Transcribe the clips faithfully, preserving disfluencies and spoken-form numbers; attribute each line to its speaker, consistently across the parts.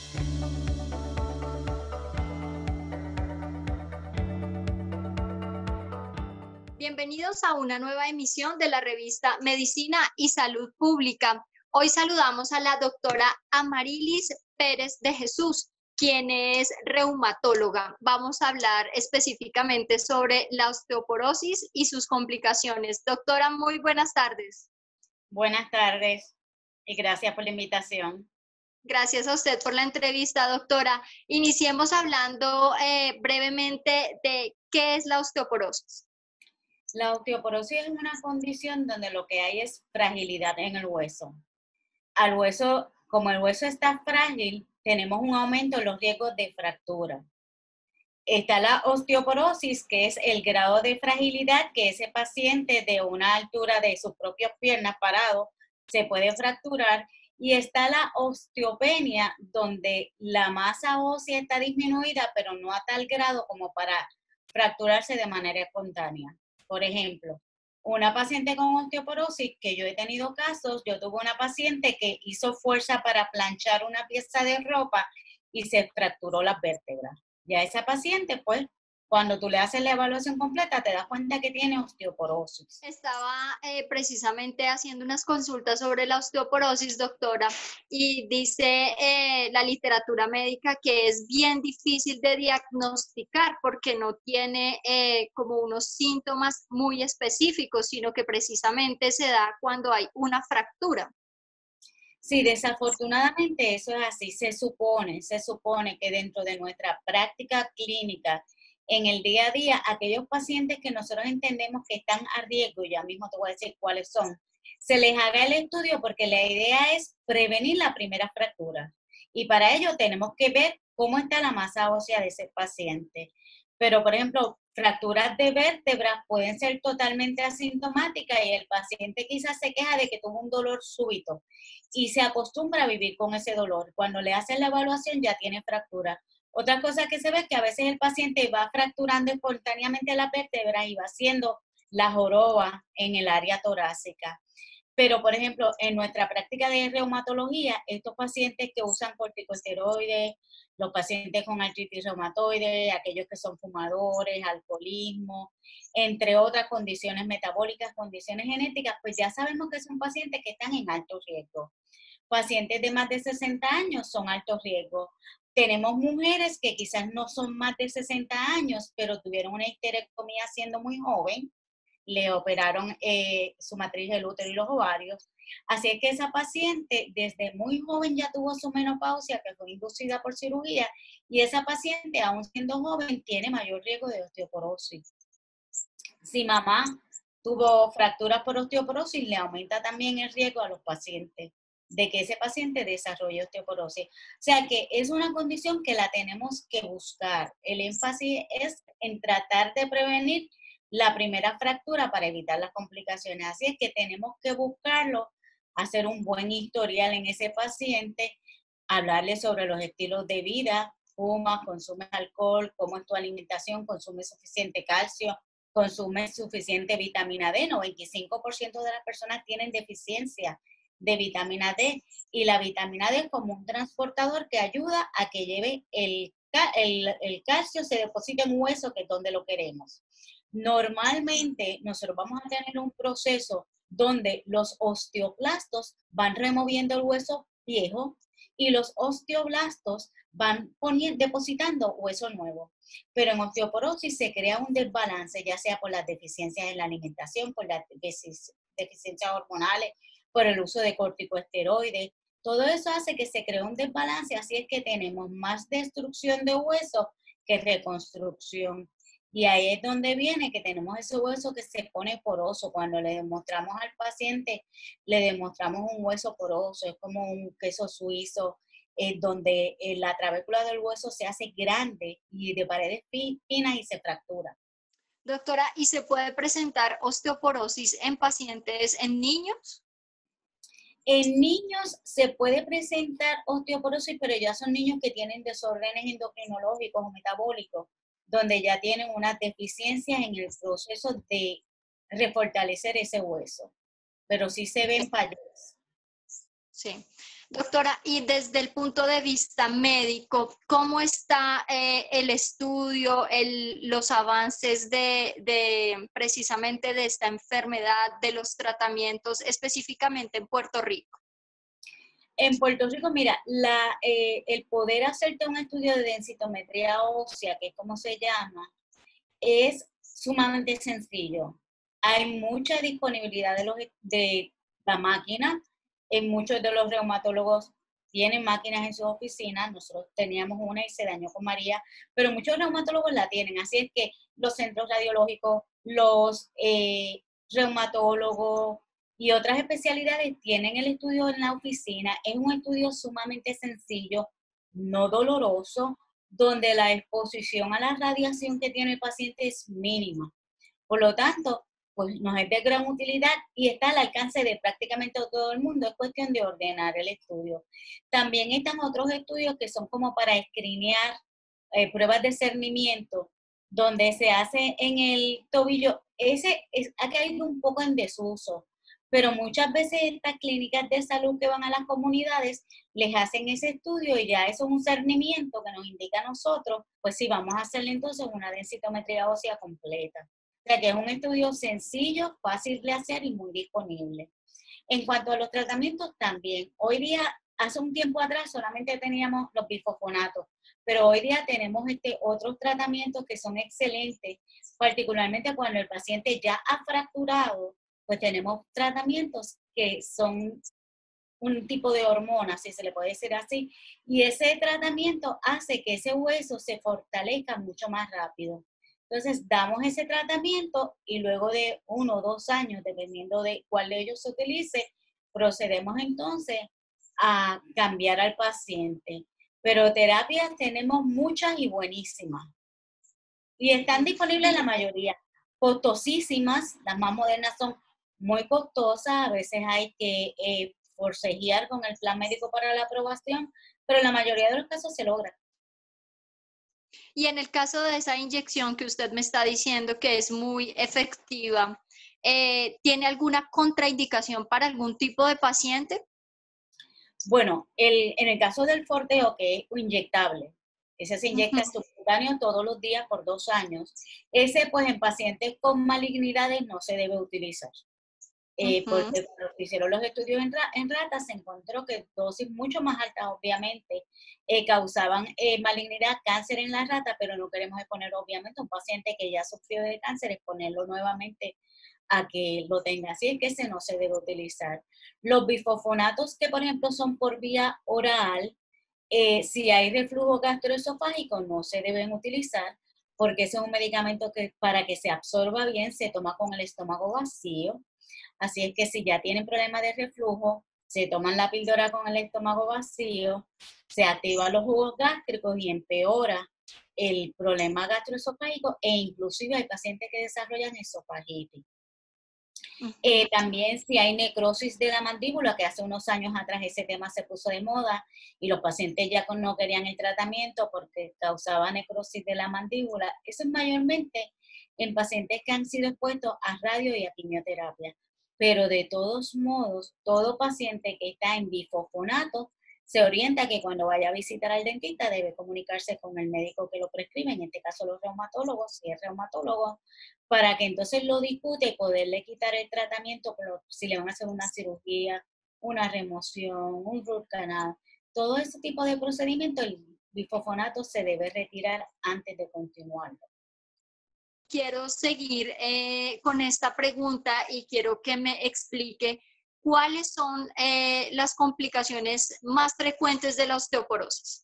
Speaker 1: Bienvenidos a una nueva emisión de la revista Medicina y Salud Pública. Hoy saludamos a la doctora Amarilis Pérez de Jesús, quien es reumatóloga. Vamos a hablar específicamente sobre la osteoporosis y sus complicaciones. Doctora, muy buenas tardes.
Speaker 2: Buenas tardes y gracias por la invitación.
Speaker 1: Gracias a usted por la entrevista, doctora. Iniciemos hablando eh, brevemente de qué es la osteoporosis.
Speaker 2: La osteoporosis es una condición donde lo que hay es fragilidad en el hueso. Al hueso, como el hueso está frágil, tenemos un aumento en los riesgos de fractura. Está la osteoporosis, que es el grado de fragilidad que ese paciente de una altura de sus propias piernas parado se puede fracturar. Y está la osteopenia, donde la masa ósea está disminuida, pero no a tal grado como para fracturarse de manera espontánea. Por ejemplo, una paciente con osteoporosis, que yo he tenido casos, yo tuve una paciente que hizo fuerza para planchar una pieza de ropa y se fracturó las vértebras. Ya esa paciente, pues, cuando tú le haces la evaluación completa, te das cuenta que tiene osteoporosis.
Speaker 1: Estaba eh, precisamente haciendo unas consultas sobre la osteoporosis, doctora, y dice eh, la literatura médica que es bien difícil de diagnosticar porque no tiene eh, como unos síntomas muy específicos, sino que precisamente se da cuando hay una fractura.
Speaker 2: Sí, desafortunadamente eso es así. Se supone, se supone que dentro de nuestra práctica clínica, en el día a día, aquellos pacientes que nosotros entendemos que están a riesgo, ya mismo te voy a decir cuáles son, se les haga el estudio porque la idea es prevenir la primera fractura. Y para ello tenemos que ver cómo está la masa ósea de ese paciente. Pero, por ejemplo, fracturas de vértebras pueden ser totalmente asintomáticas y el paciente quizás se queja de que tuvo un dolor súbito y se acostumbra a vivir con ese dolor. Cuando le hacen la evaluación ya tiene fractura. Otra cosa que se ve es que a veces el paciente va fracturando espontáneamente las vértebras y va haciendo la joroba en el área torácica. Pero, por ejemplo, en nuestra práctica de reumatología, estos pacientes que usan corticosteroides, los pacientes con artritis reumatoide, aquellos que son fumadores, alcoholismo, entre otras condiciones metabólicas, condiciones genéticas, pues ya sabemos que son pacientes que están en alto riesgo. Pacientes de más de sesenta años son alto riesgo. Tenemos mujeres que quizás no son más de sesenta años, pero tuvieron una histerectomía siendo muy joven, le operaron eh, su matriz del útero y los ovarios. Así es que esa paciente desde muy joven ya tuvo su menopausia, que fue inducida por cirugía, y esa paciente, aún siendo joven, tiene mayor riesgo de osteoporosis. Si mamá tuvo fracturas por osteoporosis, le aumenta también el riesgo a los pacientes de que ese paciente desarrolle osteoporosis. O sea que es una condición que la tenemos que buscar. El énfasis es en tratar de prevenir la primera fractura para evitar las complicaciones. Así es que tenemos que buscarlo, hacer un buen historial en ese paciente, hablarle sobre los estilos de vida, fumas, consumes alcohol, cómo es tu alimentación, consumes suficiente calcio, consumes suficiente vitamina D. noventa y cinco por ciento de las personas tienen deficiencia de vitamina D y la vitamina D es como un transportador que ayuda a que lleve el, el, el calcio, se deposite en un hueso que es donde lo queremos. Normalmente nosotros vamos a tener un proceso donde los osteoclastos van removiendo el hueso viejo y los osteoblastos van poniendo, depositando hueso nuevo. Pero en osteoporosis se crea un desbalance, ya sea por las deficiencias en la alimentación, por las deficiencias hormonales, por el uso de corticosteroides. Todo eso hace que se cree un desbalance, así es que tenemos más destrucción de hueso que reconstrucción. Y ahí es donde viene que tenemos ese hueso que se pone poroso. Cuando le demostramos al paciente, le demostramos un hueso poroso, es como un queso suizo, eh, donde eh, la trabécula del hueso se hace grande y de paredes finas y se fractura.
Speaker 1: Doctora, ¿y se puede presentar osteoporosis en pacientes, en niños?
Speaker 2: En niños se puede presentar osteoporosis, pero ya son niños que tienen desórdenes endocrinológicos o metabólicos, donde ya tienen unas deficiencias en el proceso de refortalecer ese hueso. Pero sí se ven fallos.
Speaker 1: Sí. Doctora, y desde el punto de vista médico, ¿cómo está eh, el estudio, el, los avances de, de precisamente de esta enfermedad, de los tratamientos específicamente en Puerto Rico?
Speaker 2: En Puerto Rico, mira, la, eh, el poder hacerte un estudio de densitometría ósea, que es como se llama, es sumamente sencillo. Hay mucha disponibilidad de, los, de la máquina. En muchos de los reumatólogos tienen máquinas en sus oficinas. Nosotros teníamos una y se dañó con María, pero muchos reumatólogos la tienen. Así es que los centros radiológicos, los eh, reumatólogos y otras especialidades tienen el estudio en la oficina. Es un estudio sumamente sencillo, no doloroso, donde la exposición a la radiación que tiene el paciente es mínima. Por lo tanto, pues nos es de gran utilidad y está al alcance de prácticamente todo el mundo. Es cuestión de ordenar el estudio. También están otros estudios que son como para escrinear eh, pruebas de cernimiento, donde se hace en el tobillo. Ese es, ha caído un poco en desuso, pero muchas veces estas clínicas de salud que van a las comunidades les hacen ese estudio y ya eso es un cernimiento que nos indica a nosotros, pues sí, vamos a hacerle entonces una densitometría ósea completa. O sea que es un estudio sencillo, fácil de hacer y muy disponible. En cuanto a los tratamientos también, hoy día, hace un tiempo atrás solamente teníamos los bifosfonatos, pero hoy día tenemos este, otros tratamientos que son excelentes, particularmente cuando el paciente ya ha fracturado, pues tenemos tratamientos que son un tipo de hormona, si se le puede decir así, y ese tratamiento hace que ese hueso se fortalezca mucho más rápido. Entonces, damos ese tratamiento y luego de uno o dos años, dependiendo de cuál de ellos se utilice, procedemos entonces a cambiar al paciente. Pero terapias tenemos muchas y buenísimas. Y están disponibles la mayoría. Costosísimas, las más modernas son muy costosas, a veces hay que eh, forcejear con el plan médico para la aprobación, pero en la mayoría de los casos se logra.
Speaker 1: Y en el caso de esa inyección que usted me está diciendo que es muy efectiva, eh, ¿tiene alguna contraindicación para algún tipo de paciente?
Speaker 2: Bueno, el, en el caso del Forteo, que es inyectable, ese se inyecta
Speaker 1: Uh-huh.
Speaker 2: subcutáneo todos los días por dos años, ese pues en pacientes con malignidades no se debe utilizar. Eh,
Speaker 1: Uh-huh.
Speaker 2: porque cuando se hicieron los estudios en, ra en ratas se encontró que dosis mucho más altas obviamente eh, causaban eh, malignidad, cáncer en la rata, pero no queremos exponer obviamente a un paciente que ya sufrió de cáncer, exponerlo nuevamente a que lo tenga. Así es que ese no se debe utilizar. Los bifosfonatos que por ejemplo son por vía oral, eh, si hay reflujo gastroesofágico no se deben utilizar porque ese es un medicamento que para que se absorba bien se toma con el estómago vacío. Así es que si ya tienen problemas de reflujo, se toman la píldora con el estómago vacío, se activan los jugos gástricos y empeora el problema gastroesofágico e inclusive hay pacientes que desarrollan esofagitis.
Speaker 1: Uh-huh.
Speaker 2: Eh, también si hay necrosis de la mandíbula, que hace unos años atrás ese tema se puso de moda y los pacientes ya no querían el tratamiento porque causaba necrosis de la mandíbula. Eso es mayormente en pacientes que han sido expuestos a radio y a quimioterapia. Pero de todos modos, todo paciente que está en bifosfonato se orienta que cuando vaya a visitar al dentista debe comunicarse con el médico que lo prescribe, en este caso los reumatólogos, si es reumatólogo, para que entonces lo discute y poderle quitar el tratamiento, pero si le van a hacer una cirugía, una remoción, un root canal, todo ese tipo de procedimiento, el bifosfonato se debe retirar antes de continuarlo.
Speaker 1: Quiero seguir eh, con esta pregunta y quiero que me explique cuáles son eh, las complicaciones más frecuentes de la osteoporosis.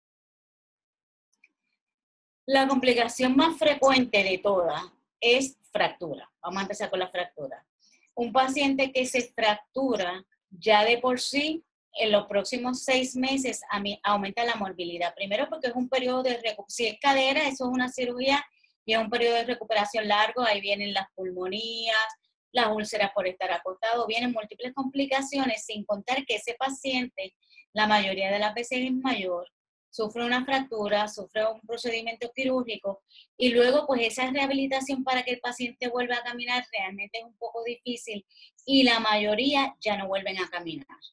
Speaker 2: La complicación más frecuente de todas es fractura. Vamos a empezar con la fractura. Un paciente que se fractura ya de por sí en los próximos seis meses a mí, aumenta la morbilidad. Primero porque es un periodo de recuperación. Si es cadera, eso es una cirugía y es un periodo de recuperación largo. Ahí vienen las pulmonías, las úlceras por estar acostado, vienen múltiples complicaciones, sin contar que ese paciente, la mayoría de las veces es mayor, sufre una fractura, sufre un procedimiento quirúrgico y luego pues esa rehabilitación para que el paciente vuelva a caminar realmente es un poco difícil y la mayoría ya no vuelven a caminar.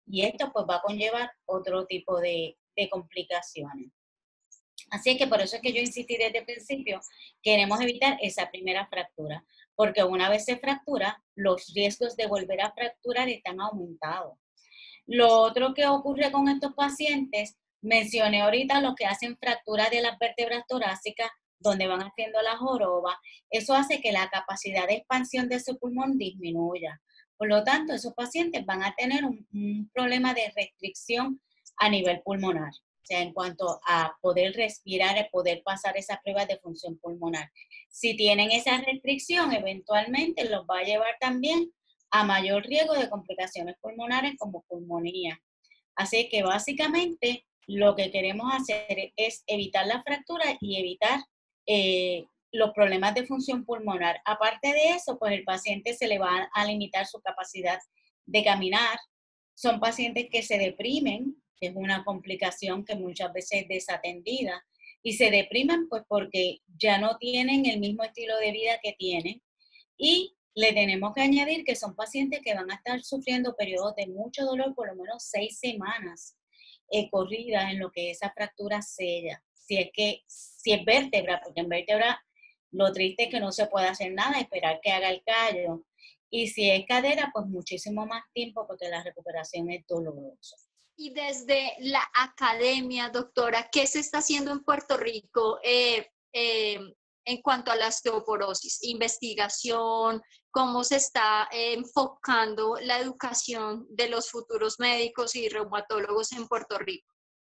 Speaker 2: y esto pues va a conllevar otro tipo de, de complicaciones. Así es que por eso es que yo insistí desde el principio, queremos evitar esa primera fractura, porque una vez se fractura, los riesgos de volver a fracturar están aumentados. Lo otro que ocurre con estos pacientes, mencioné ahorita los que hacen fractura de las vértebras torácicas, donde van haciendo la joroba, eso hace que la capacidad de expansión de su pulmón disminuya. Por lo tanto, esos pacientes van a tener un, un problema de restricción a nivel pulmonar, o sea, en cuanto a poder respirar, y poder pasar esas pruebas de función pulmonar. Si tienen esa restricción, eventualmente los va a llevar también a mayor riesgo de complicaciones pulmonares como pulmonía. Así que básicamente lo que queremos hacer es evitar la fractura y evitar eh, los problemas de función pulmonar. Aparte de eso, pues el paciente se le va a limitar su capacidad de caminar. Son pacientes que se deprimen, que es una complicación que muchas veces es desatendida, y se deprimen pues porque ya no tienen el mismo estilo de vida que tienen, y le tenemos que añadir que son pacientes que van a estar sufriendo periodos de mucho dolor, por lo menos seis semanas eh, corridas en lo que esa fractura sella. Si es que, si es vértebra, porque en vértebra lo triste es que no se puede hacer nada, esperar que haga el callo. Y si es cadera, pues muchísimo más tiempo porque la recuperación es dolorosa.
Speaker 1: Y desde la academia, doctora, ¿qué se está haciendo en Puerto Rico eh, eh, en cuanto a la osteoporosis? Investigación, ¿cómo se está eh, enfocando la educación de los futuros médicos y reumatólogos en Puerto Rico?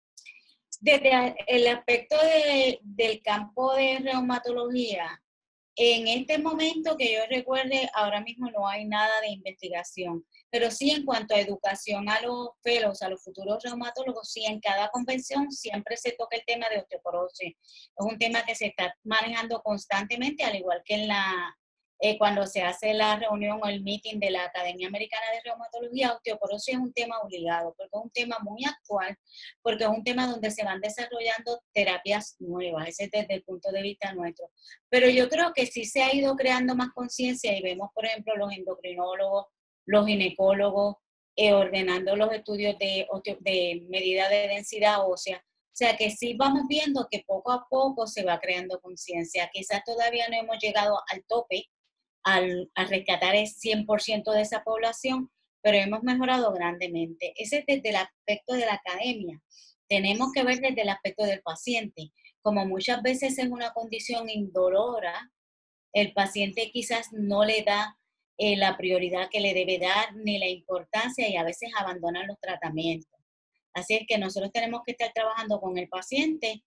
Speaker 2: Desde el aspecto de, del campo de reumatología, en este momento que yo recuerde, ahora mismo no hay nada de investigación, pero sí en cuanto a educación a los fellows, a los futuros reumatólogos, sí en cada convención siempre se toca el tema de osteoporosis. Es un tema que se está manejando constantemente, al igual que en la, eh, cuando se hace la reunión o el meeting de la Academia Americana de Reumatología, osteoporosis es un tema obligado, porque es un tema muy actual, porque es un tema donde se van desarrollando terapias nuevas, ese es desde el punto de vista nuestro. Pero yo creo que sí se ha ido creando más conciencia y vemos, por ejemplo, los endocrinólogos, los ginecólogos, eh, ordenando los estudios de, de medida de densidad ósea. O sea que sí vamos viendo que poco a poco se va creando conciencia. Quizás todavía no hemos llegado al tope, al, al rescatar el cien por ciento de esa población, pero hemos mejorado grandemente. Ese es desde el aspecto de la academia. Tenemos que ver desde el aspecto del paciente. Como muchas veces es una condición indolora, el paciente quizás no le da eh, la prioridad que le debe dar ni la importancia y a veces abandonan los tratamientos. Así es que nosotros tenemos que estar trabajando con el paciente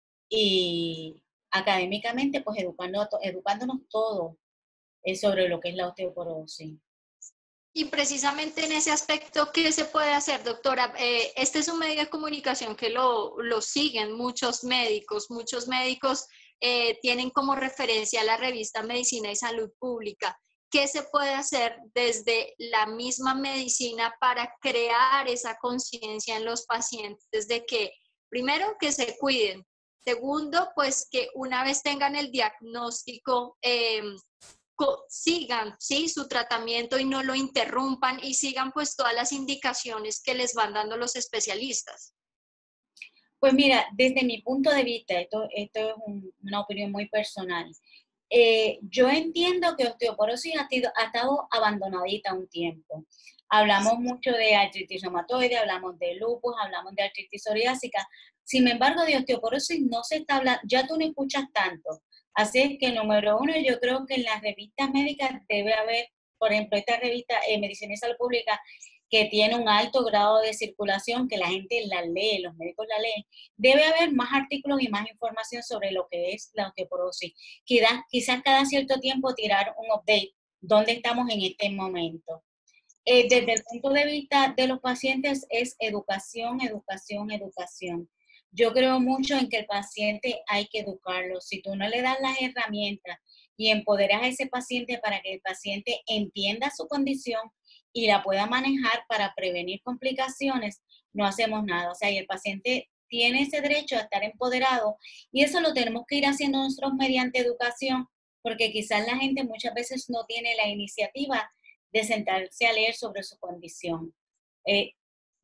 Speaker 2: y académicamente pues educando, educándonos todos eh, sobre lo que es la osteoporosis.
Speaker 1: Y precisamente en ese aspecto, ¿qué se puede hacer, doctora? Eh, este es un medio de comunicación que lo, lo siguen muchos médicos. Muchos médicos eh, tienen como referencia la revista Medicina y Salud Pública. ¿Qué se puede hacer desde la misma medicina para crear esa conciencia en los pacientes de que, primero, que se cuiden? Segundo, pues que una vez tengan el diagnóstico, eh, sigan, ¿sí?, su tratamiento y no lo interrumpan y sigan pues todas las indicaciones que les van dando los especialistas.
Speaker 2: Pues mira, desde mi punto de vista, esto, esto es un, una opinión muy personal, eh, yo entiendo que osteoporosis ha, sido, ha estado abandonadita un tiempo. Hablamos mucho de artritis reumatoide, hablamos de lupus, hablamos de artritis psoriásica. Sin embargo, de osteoporosis no se está hablando, ya tú no escuchas tanto. Así es que, número uno, yo creo que en las revistas médicas debe haber, por ejemplo, esta revista eh, Medicina y Salud Pública, que tiene un alto grado de circulación, que la gente la lee, los médicos la leen, debe haber más artículos y más información sobre lo que es la osteoporosis. Quizás, quizás cada cierto tiempo tirar un update, dónde estamos en este momento. Eh, desde el punto de vista de los pacientes es educación, educación, educación. Yo creo mucho en que el paciente hay que educarlo. Si tú no le das las herramientas y empoderas a ese paciente para que el paciente entienda su condición y la pueda manejar para prevenir complicaciones, no hacemos nada. O sea, y el paciente tiene ese derecho a estar empoderado y eso lo tenemos que ir haciendo nosotros mediante educación, porque quizás la gente muchas veces no tiene la iniciativa de sentarse a leer sobre su condición. Eh,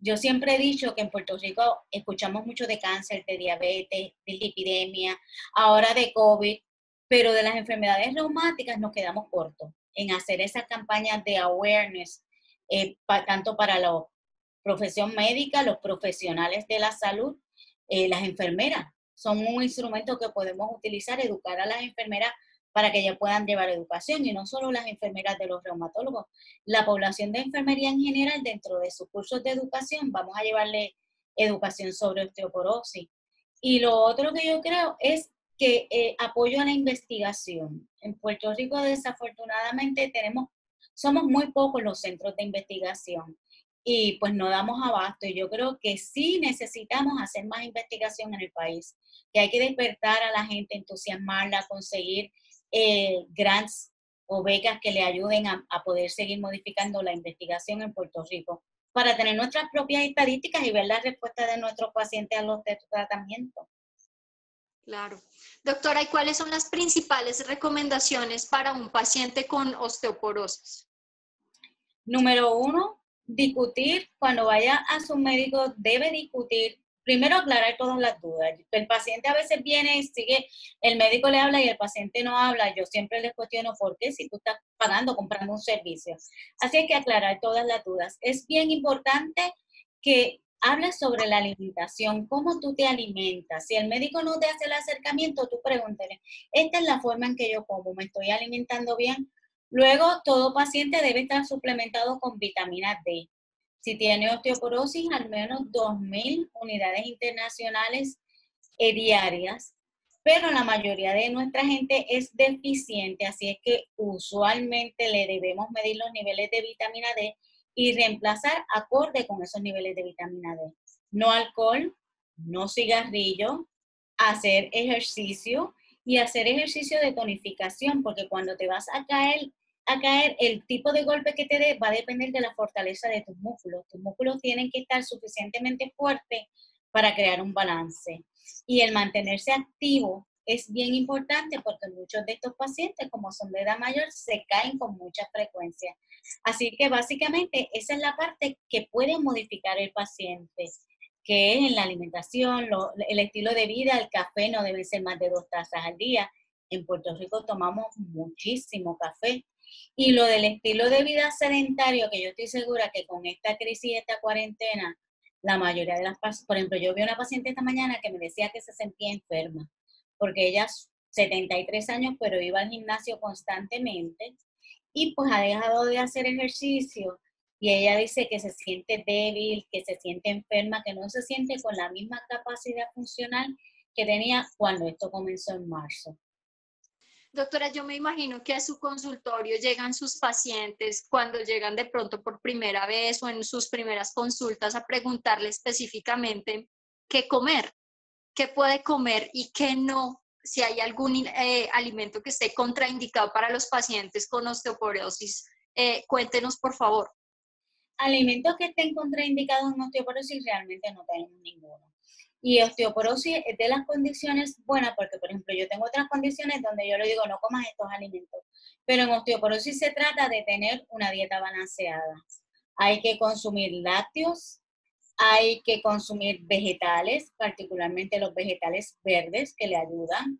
Speaker 2: yo siempre he dicho que en Puerto Rico escuchamos mucho de cáncer, de diabetes, de lipidemia, ahora de COVID, pero de las enfermedades reumáticas nos quedamos cortos en hacer esas campañas de awareness, eh, pa, tanto para la profesión médica, los profesionales de la salud, eh, las enfermeras. Son un instrumento que podemos utilizar, educar a las enfermeras para que ellas puedan llevar educación, y no solo las enfermeras de los reumatólogos, la población de enfermería en general, dentro de sus cursos de educación, vamos a llevarle educación sobre osteoporosis. Y lo otro que yo creo es que eh, apoyo a la investigación. En Puerto Rico, desafortunadamente, tenemos, somos muy pocos los centros de investigación y pues no damos abasto. Y yo creo que sí necesitamos hacer más investigación en el país, que hay que despertar a la gente, entusiasmarla, conseguir eh, grants o becas que le ayuden a, a poder seguir modificando la investigación en Puerto Rico para tener nuestras propias estadísticas y ver la respuesta de nuestros pacientes a los tratamientos.
Speaker 1: Claro. Doctora, ¿y cuáles son las principales recomendaciones para un paciente con osteoporosis?
Speaker 2: Número uno, discutir. Cuando vaya a su médico, debe discutir. Primero, aclarar todas las dudas. El paciente a veces viene y sigue, el médico le habla y el paciente no habla. Yo siempre les cuestiono por qué, si tú estás pagando, comprando un servicio. Así hay que aclarar todas las dudas. Es bien importante que hables sobre la alimentación, cómo tú te alimentas. Si el médico no te hace el acercamiento, tú pregúntale, esta es la forma en que yo como, ¿me estoy alimentando bien? Luego, todo paciente debe estar suplementado con vitamina D. Si tiene osteoporosis, al menos dos mil unidades internacionales eh, diarias, pero la mayoría de nuestra gente es deficiente, así es que usualmente le debemos medir los niveles de vitamina D y reemplazar acorde con esos niveles de vitamina D. No alcohol, no cigarrillo, hacer ejercicio y hacer ejercicio de tonificación, porque cuando te vas a caer, a caer, el tipo de golpe que te dé va a depender de la fortaleza de tus músculos. Tus músculos tienen que estar suficientemente fuertes para crear un balance. Y el mantenerse activo es bien importante, porque muchos de estos pacientes, como son de edad mayor, se caen con mucha frecuencia. Así que básicamente esa es la parte que puede modificar el paciente, que es en la alimentación, lo, el estilo de vida. El café no debe ser más de dos tazas al día. En Puerto Rico tomamos muchísimo café. Y lo del estilo de vida sedentario, que yo estoy segura que con esta crisis, esta cuarentena, la mayoría de las pacientes, por ejemplo, yo vi una paciente esta mañana que me decía que se sentía enferma, porque ella setenta y tres años, pero iba al gimnasio constantemente y pues ha dejado de hacer ejercicio, y ella dice que se siente débil, que se siente enferma, que no se siente con la misma capacidad funcional que tenía cuando esto comenzó en marzo.
Speaker 1: Doctora, yo me imagino que a su consultorio llegan sus pacientes cuando llegan de pronto por primera vez o en sus primeras consultas a preguntarle específicamente qué comer, qué puede comer y qué no, si hay algún eh, alimento que esté contraindicado para los pacientes con osteoporosis. Eh, cuéntenos, por favor.
Speaker 2: Alimentos que estén contraindicados en osteoporosis realmente no tenemos ninguno. Y osteoporosis es de las condiciones buenas, porque por ejemplo yo tengo otras condiciones donde yo le digo no comas estos alimentos, pero en osteoporosis se trata de tener una dieta balanceada. Hay que consumir lácteos, hay que consumir vegetales, particularmente los vegetales verdes que le ayudan,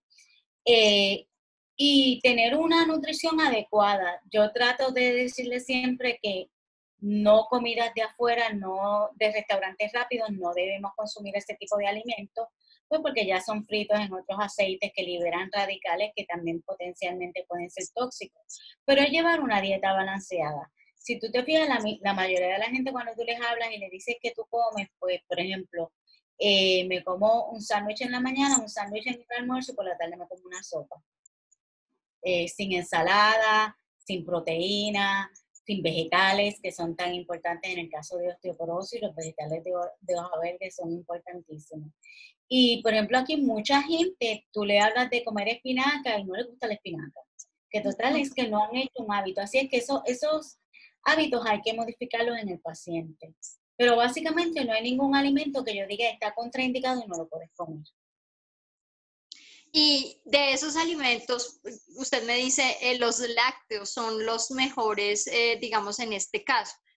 Speaker 2: eh, y tener una nutrición adecuada. Yo trato de decirle siempre que no comidas de afuera, no de restaurantes rápidos, no debemos consumir ese tipo de alimentos, pues porque ya son fritos en otros aceites que liberan radicales que también potencialmente pueden ser tóxicos. Pero es llevar una dieta balanceada. Si tú te fijas, la, la mayoría de la gente cuando tú les hablas y les dices que tú comes, pues por ejemplo, eh, me como un sándwich en la mañana, un sándwich en el almuerzo y por la tarde me como una sopa. Eh, sin ensalada, sin proteína, sin vegetales, que son tan importantes en el caso de osteoporosis. Los vegetales de, de hoja verde son importantísimos. Y, por ejemplo, aquí mucha gente, tú le hablas de comer espinaca y no le gusta la espinaca. Que total es que no han hecho un hábito. Así es que eso, esos hábitos hay que modificarlos en el paciente. Pero básicamente no hay ningún alimento que yo diga está contraindicado y no lo puedes comer.
Speaker 1: Y de esos alimentos, usted me dice, eh, los lácteos son los mejores, eh, digamos, en este caso.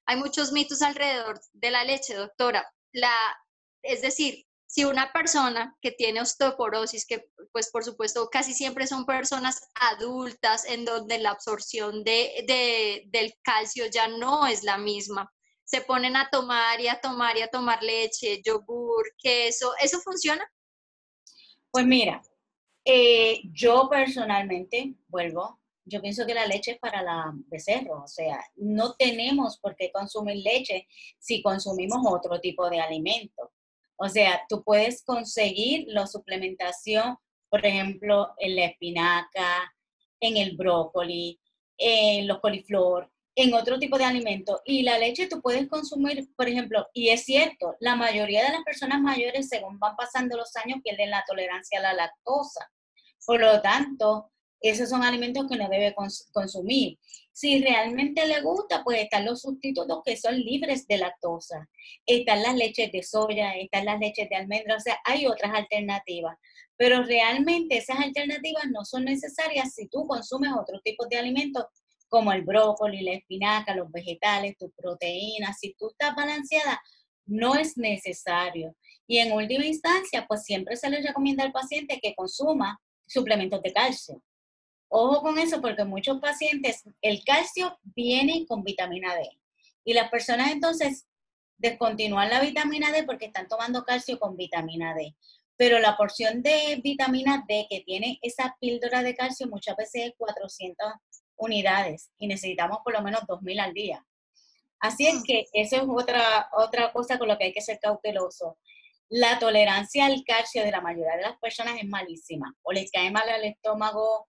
Speaker 1: hay muchos mitos alrededor de la leche, doctora. La, es decir, si una persona que tiene osteoporosis, que pues por supuesto casi siempre son personas adultas en donde la absorción de, de, del calcio ya no es la misma, se ponen a tomar y a tomar y a tomar leche, yogur, queso, ¿eso funciona?
Speaker 2: Pues mira, eh, yo personalmente, vuelvo, yo pienso que la leche es para la becerro, o sea, no tenemos por qué consumir leche si consumimos otro tipo de alimento. O sea, tú puedes conseguir la suplementación, por ejemplo, en la espinaca, en el brócoli, en los coliflor, en otro tipo de alimento. Y la leche tú puedes consumir, por ejemplo, y es cierto, la mayoría de las personas mayores, según van pasando los años, pierden la tolerancia a la lactosa. Por lo tanto, esos son alimentos que no debe cons consumir. Si realmente le gusta, pues están los sustitutos que son libres de lactosa. Están las leches de soya, están las leches de almendra, o sea, hay otras alternativas. Pero realmente esas alternativas no son necesarias si tú consumes otros tipos de alimentos como el brócoli, la espinaca, los vegetales, tus proteínas. Si tú estás balanceada, no es necesario. Y en última instancia, pues siempre se le recomienda al paciente que consuma suplementos de calcio. Ojo con eso porque muchos pacientes, el calcio viene con vitamina D. Y las personas entonces descontinúan la vitamina D porque están tomando calcio con vitamina D. Pero la porción de vitamina D que tiene esa píldora de calcio muchas veces es cuatrocientas unidades y necesitamos por lo menos dos mil al día. Así es que eso es otra, otra cosa con lo que hay que ser cauteloso. La tolerancia al calcio de la mayoría de las personas es malísima. O les cae mal al estómago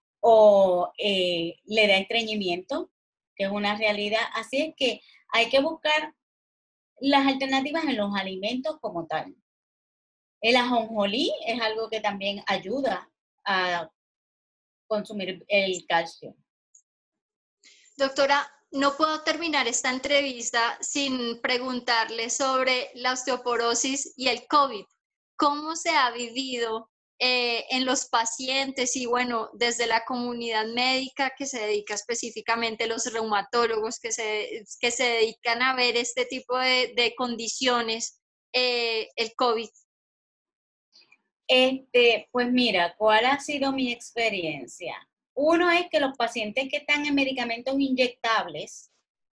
Speaker 2: o eh, le da estreñimiento, que es una realidad. Así es que hay que buscar las alternativas en los alimentos como tal. El ajonjolí es algo que también ayuda a consumir el calcio.
Speaker 1: Doctora, no puedo terminar esta entrevista sin preguntarle sobre la osteoporosis y el COVID. ¿Cómo se ha vivido eh, en los pacientes y, bueno, desde la comunidad médica que se dedica específicamente, los reumatólogos que se, que se dedican a ver este tipo de, de condiciones, eh, el COVID?
Speaker 2: Este, pues mira, ¿cuál ha sido mi experiencia? Uno es que los pacientes que están en medicamentos inyectables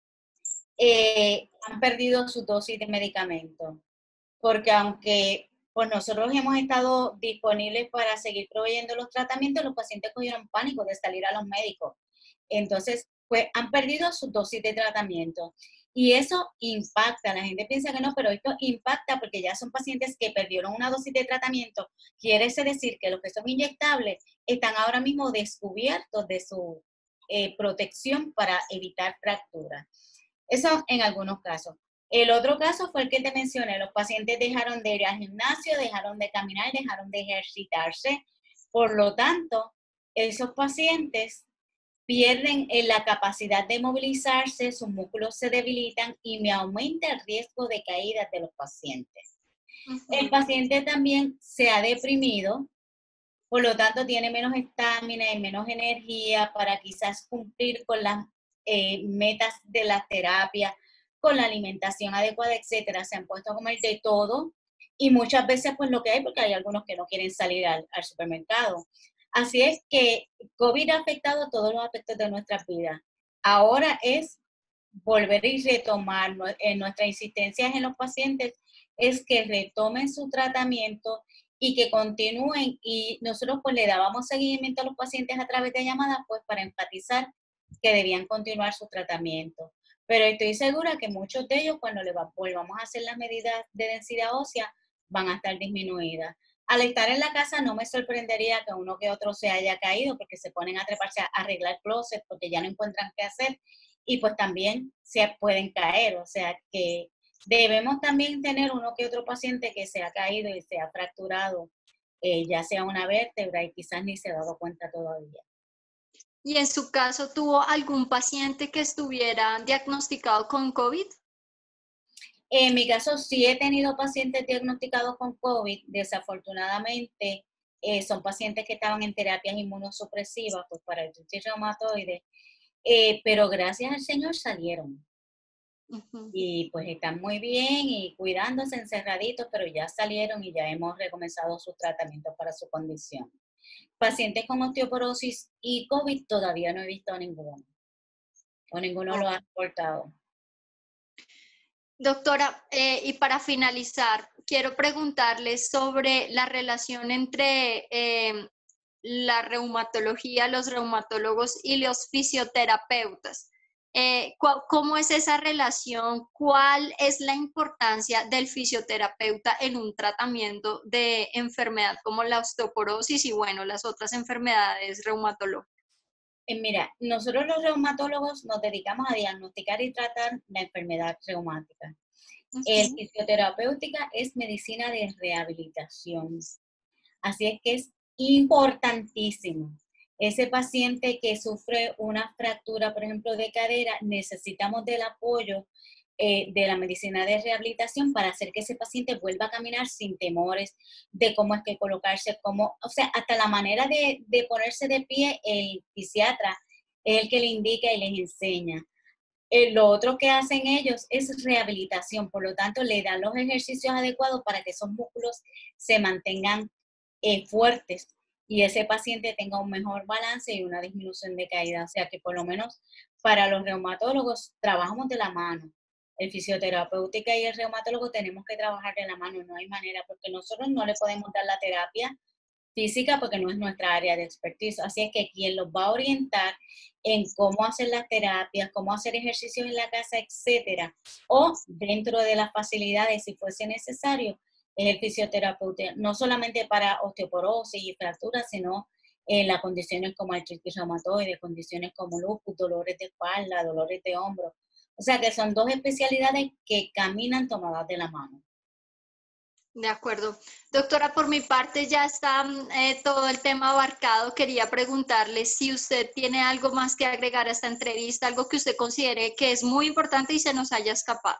Speaker 2: eh, han perdido su dosis de medicamento, porque aunque pues nosotros hemos estado disponibles para seguir proveyendo los tratamientos, los pacientes cogieron pánico de salir a los médicos. Entonces, pues han perdido su dosis de tratamiento. Y eso impacta, la gente piensa que no, pero esto impacta porque ya son pacientes que perdieron una dosis de tratamiento. Quiere decir que los que son inyectables están ahora mismo descubiertos de su eh, protección para evitar fracturas. Eso en algunos casos. El otro caso fue el que te mencioné, los pacientes dejaron de ir al gimnasio, dejaron de caminar, dejaron de ejercitarse. Por lo tanto, esos pacientes pierden la capacidad de movilizarse, sus músculos se debilitan y me aumenta el riesgo de caídas de los pacientes. Uh-huh. El paciente también se ha deprimido, por lo tanto tiene menos estamina y menos energía para quizás cumplir con las eh, metas de la terapia, con la alimentación adecuada, etcétera. Se han puesto a comer de todo y muchas veces pues lo que hay, porque hay algunos que no quieren salir al, al supermercado. Así es que COVID ha afectado todos los aspectos de nuestras vidas. Ahora es volver y retomar en nuestras insistencias en los pacientes, es que retomen su tratamiento y que continúen, y nosotros pues le dábamos seguimiento a los pacientes a través de llamadas pues para enfatizar que debían continuar su tratamiento. Pero estoy segura que muchos de ellos cuando le volvamos a hacer las medidas de densidad ósea van a estar disminuidas. Al estar en la casa no me sorprendería que uno que otro se haya caído porque se ponen a treparse a arreglar closet porque ya no encuentran qué hacer y pues también se pueden caer. O sea que debemos también tener uno que otro paciente que se ha caído y se ha fracturado, eh, ya sea una vértebra y quizás ni se ha dado cuenta todavía.
Speaker 1: ¿Y en su caso tuvo algún paciente que estuviera diagnosticado con COVID?
Speaker 2: En mi caso sí he tenido pacientes diagnosticados con COVID. Desafortunadamente eh, son pacientes que estaban en terapias inmunosupresivas pues para artritis reumatoide, eh, pero gracias al Señor salieron.
Speaker 1: Ujú.
Speaker 2: y pues están muy bien y cuidándose encerraditos, pero ya salieron y ya hemos recomenzado sus tratamientos para su condición. Pacientes con osteoporosis y COVID todavía no he visto ninguno, o ninguno lo
Speaker 1: Ok.
Speaker 2: ha reportado.
Speaker 1: Doctora, eh, y para finalizar, quiero preguntarle sobre la relación entre eh, la reumatología, los reumatólogos y los fisioterapeutas. Eh, ¿Cómo es esa relación? ¿Cuál es la importancia del fisioterapeuta en un tratamiento de enfermedad como la osteoporosis y, bueno, las otras enfermedades reumatológicas?
Speaker 2: Eh, mira, nosotros los reumatólogos nos dedicamos a diagnosticar y tratar la enfermedad reumática. El
Speaker 1: Ujú.
Speaker 2: fisioterapéutica es medicina de rehabilitación. Así es que es importantísimo. Ese paciente que sufre una fractura, por ejemplo, de cadera, necesitamos del apoyo eh, de la medicina de rehabilitación para hacer que ese paciente vuelva a caminar sin temores de cómo es que colocarse, cómo, o sea, hasta la manera de, de ponerse de pie, el fisiatra es el que le indica y les enseña. Eh, lo otro que hacen ellos es rehabilitación, por lo tanto, le dan los ejercicios adecuados para que esos músculos se mantengan eh, fuertes y ese paciente tenga un mejor balance y una disminución de caída. O sea que por lo menos para los reumatólogos trabajamos de la mano. El fisioterapéutica y el reumatólogo tenemos que trabajar de la mano, no hay manera, porque nosotros no le podemos dar la terapia física porque no es nuestra área de expertise. Así es que quien los va a orientar en cómo hacer las terapias, cómo hacer ejercicios en la casa, etcétera, o dentro de las facilidades, si fuese necesario, es el fisioterapeuta, no solamente para osteoporosis y fracturas, sino en las condiciones como artritis reumatoide, condiciones como lupus, dolores de espalda, dolores de hombro. O sea que son dos especialidades que caminan tomadas de la mano.
Speaker 1: De acuerdo. Doctora, por mi parte ya está eh, todo el tema abarcado. Quería preguntarle si usted tiene algo más que agregar a esta entrevista, algo que usted considere que es muy importante y se nos haya escapado.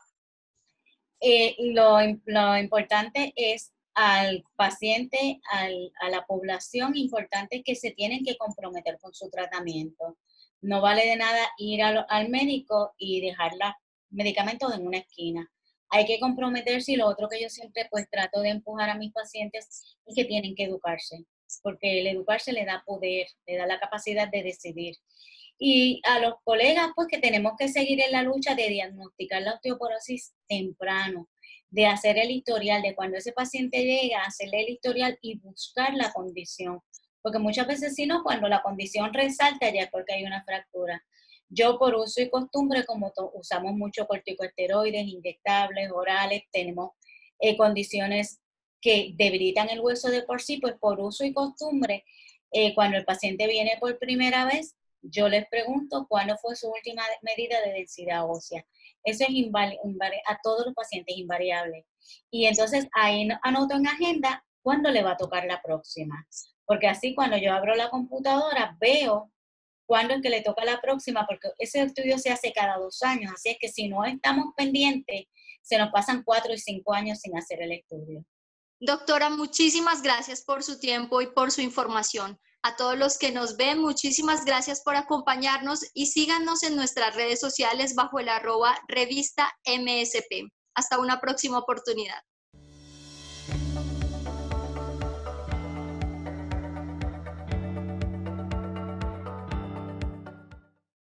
Speaker 2: Eh, lo, lo importante es al paciente, al, a la población, importante que se tienen que comprometer con su tratamiento. No vale de nada ir al, al médico y dejar los medicamentos en una esquina. Hay que comprometerse y lo otro que yo siempre pues trato de empujar a mis pacientes es que tienen que educarse, porque el educarse le da poder, le da la capacidad de decidir. Y a los colegas, pues que tenemos que seguir en la lucha de diagnosticar la osteoporosis temprano, de hacer el historial, de cuando ese paciente llega, hacerle el historial y buscar la condición. Porque muchas veces si no, cuando la condición resalta ya es porque hay una fractura. Yo por uso y costumbre, como usamos mucho corticosteroides, inyectables, orales, tenemos eh, condiciones que debilitan el hueso de por sí, pues por uso y costumbre, eh, cuando el paciente viene por primera vez, yo les pregunto cuándo fue su última medida de densidad ósea. Eso es invari a todos los pacientes invariable. Y entonces ahí anoto en agenda cuándo le va a tocar la próxima. Porque así cuando yo abro la computadora veo cuándo es que le toca la próxima, porque ese estudio se hace cada dos años. Así es que si no estamos pendientes, se nos pasan cuatro y cinco años sin hacer el estudio.
Speaker 1: Doctora, muchísimas gracias por su tiempo y por su información. A todos los que nos ven, muchísimas gracias por acompañarnos y síganos en nuestras redes sociales bajo el arroba revista M S P. Hasta una próxima oportunidad.